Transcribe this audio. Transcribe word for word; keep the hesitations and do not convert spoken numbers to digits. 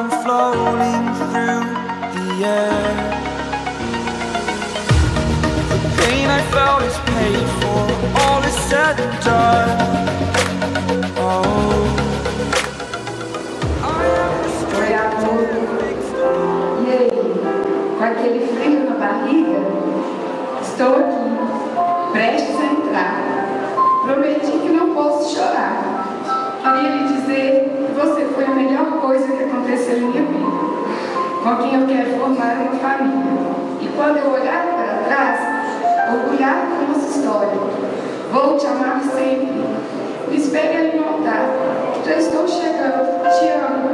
I'm floating through the air. The pain I felt is paid for, all is said and done. Oh, I am Oi, amor. E aí? Com aquele frio na barriga? Estou aqui, prestes a entrar. Prometi que não posso chorar. Queria lhe dizer que você foi a melhor coisa que aconteceu em minha vida, com quem eu quero formar uma família. E quando eu olhar para trás, orgulhar com nossa história, vou te amar sempre. Me espere ali no altar. Já estou chegando. Te amo.